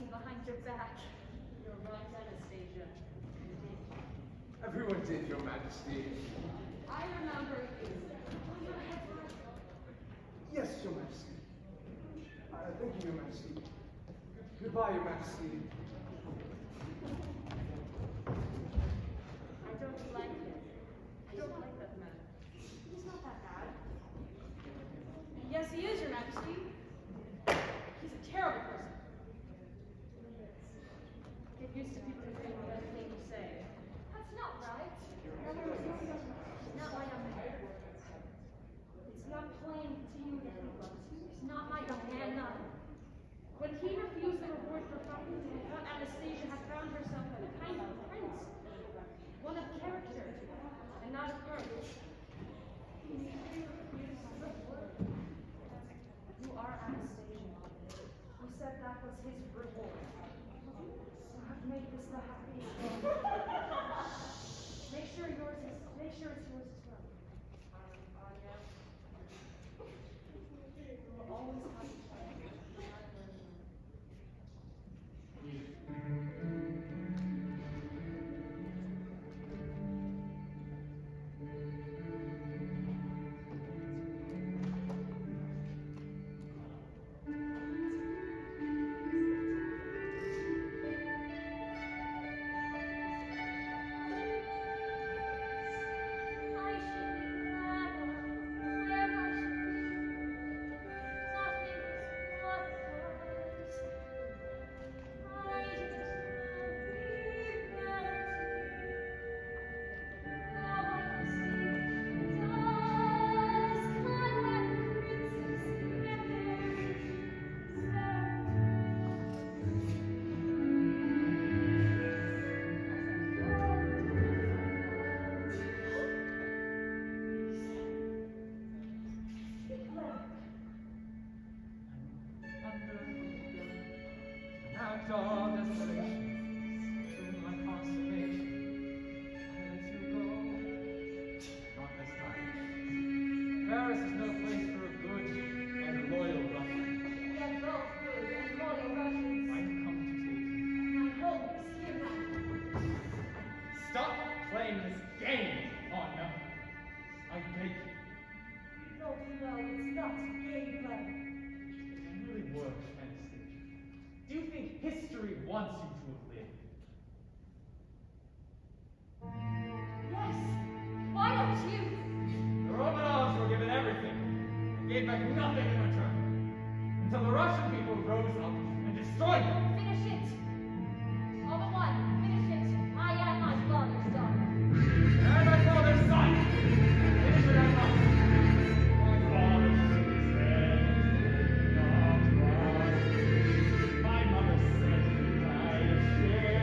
fighting behind your back. You're right, Anastasia. You did. Everyone did, Your Majesty. I remember you. Yes, Your Majesty. Thank you, Your Majesty. Goodbye, Your Majesty. I don't like him. I don't like that man. He's not that bad. Yes, he is, Your Majesty. He's a terrible person. Get used to people who think the thing you say. That's not right. He's not my young man. It's not plain to you that he loves you. He's not my young man, none. When he refused the reward for fighting, I thought Anastasia had found herself a kind of prince. One of character, and not of birth. You are Anastasia. He said that was his reward. So I've made this the happiest day. Make sure it's yours as well. You will always have a child. Wants you to have lived. Yes. Why don't you? The Romanovs were given everything and gave back nothing in return until the Russian people rose up and destroyed them. Finish it. All the one. Finish it. I am my father's daughter. And my father's son. Finish it at once. My father shook his head. Not one. My mother said he died of shame.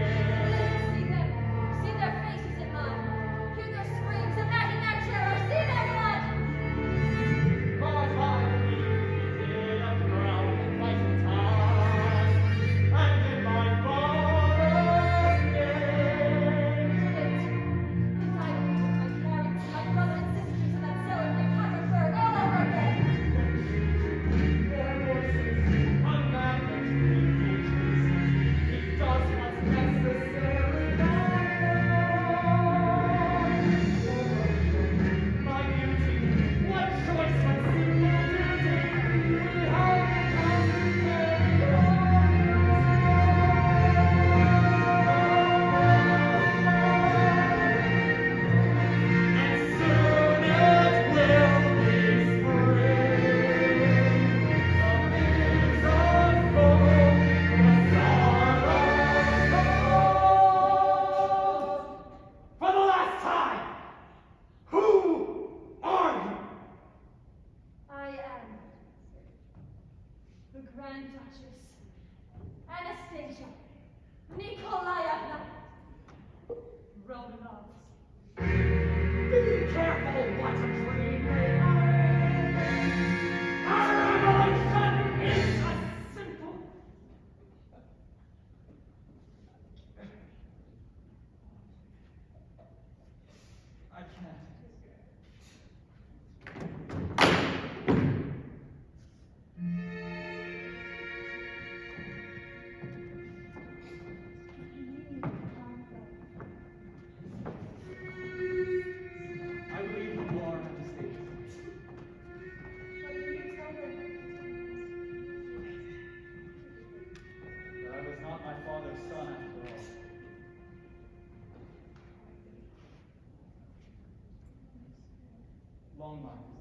father's son after all. Long lines.